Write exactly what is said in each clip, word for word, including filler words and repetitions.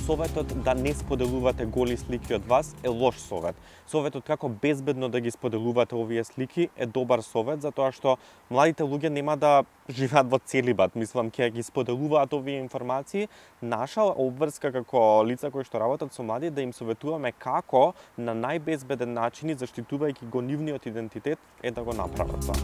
советот да не споделувате голи слики од вас е лош совет. Советот како безбедно да ги споделувате овие слики е добар совет, затоа што младите луѓе нема да живеат во целибат. Мислам, ќе ги споделуваат овие информации. Наша обврска како лица кои што работат со млади да им советуваме како на најбезбеден начин, заштитувајќи го нивниот идентитет, е да го направат тоа.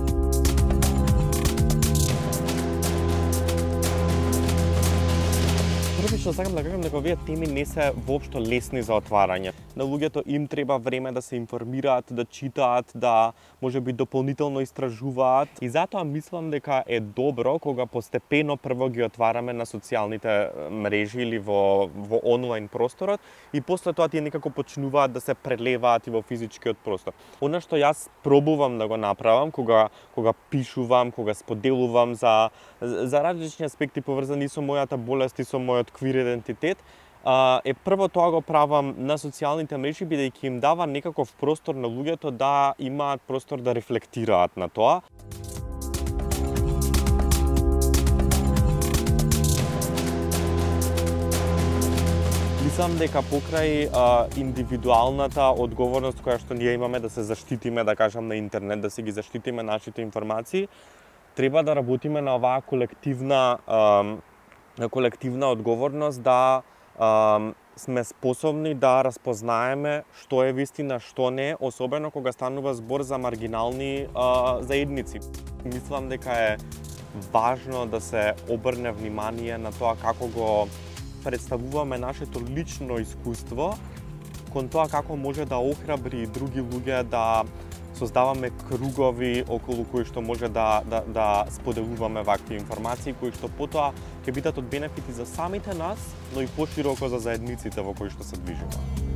Првично сакам да кажам дека овие теми не се воопшто лесни за отварање. На луѓето им треба време да се информираат, да читаат, да можеби дополнително истражуваат. И затоа мислам дека е добро кога постепено прво ги отвараме на социјалните мрежи или во во онлайн просторот и после тоа тие некако почнуваат да се прелеваат и во физичкиот простор. Она што јас пробувам да го направам кога кога пишувам, кога споделувам за за различни аспекти поврзани со мојата болест и со мојот квир идентитет, е прво тоа го правам на социјалните мрежи, бидејќи им дава некаков простор на луѓето да имаат простор да рефлектираат на тоа. Мислам дека покрај а, индивидуалната одговорност која што ние имаме да се заштитиме, да кажам, на интернет, да се ги заштитиме нашите информации, треба да работиме на оваа колективна а, на колективна одговорност да а, сме способни да распознаеме што е вистина, што не, особено кога станува збор за маргинални а, заедници. Мислам дека е важно да се обрне внимание на тоа како го представуваме нашето лично искуство, кон тоа како може да охрабри други луѓе да создаваме кругови околу кои што може да, да, да споделуваме вакви информации, кои што потоа ќе бидат од бенефити за самите нас, но и пошироко за заедниците во кои што се движиме.